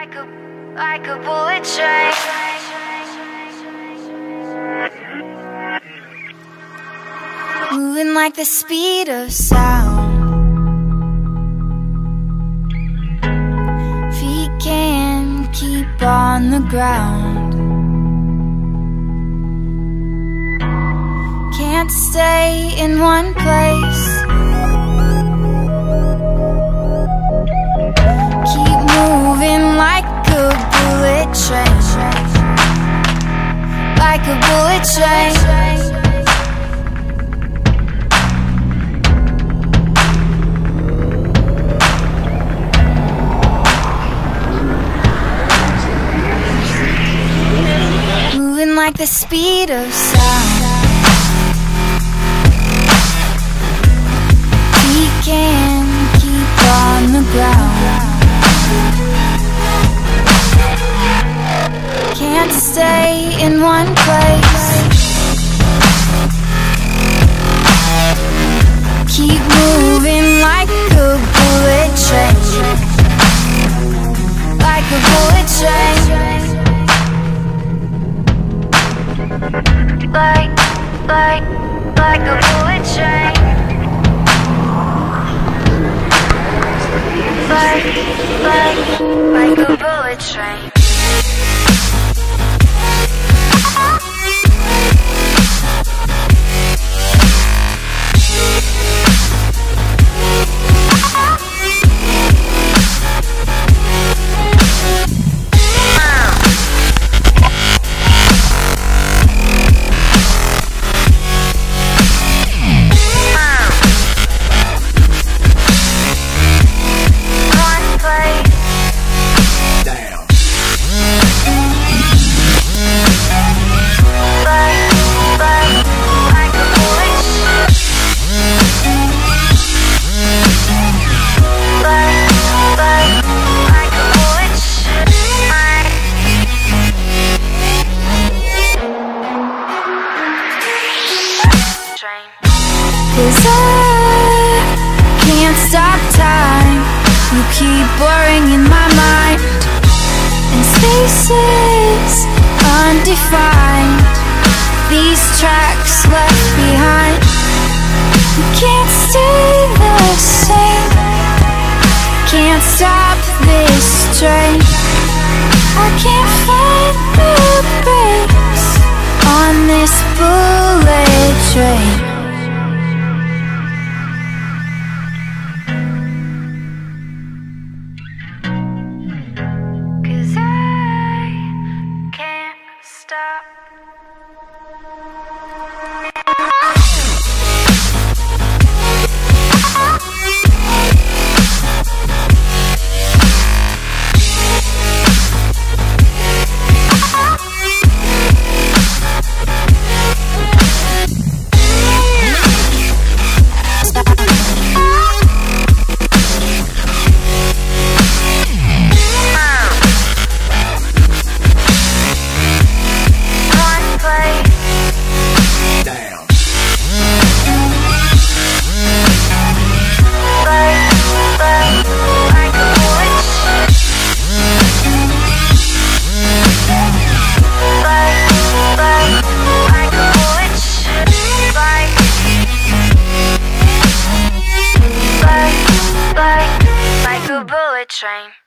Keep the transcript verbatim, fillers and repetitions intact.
Like a, like a bullet train. Moving like the speed of sound. Feet can't keep on the ground. Can't stay in one place. Keep moving like a bullet train. Like a bullet train. Moving like the speed of sound. We can keep on the ground. Can't stay in one place. Keep moving like a bullet train. Like a bullet train. Like, like, like a bullet train. Like, like, like a bullet train. Cause I can't stop time. You keep blurring in my mind, and spaces undefined. These tracks left behind. You can't stay the same. Can't stop this train. I can't find the brakes on this bullet train. Stop. Like a bullet train.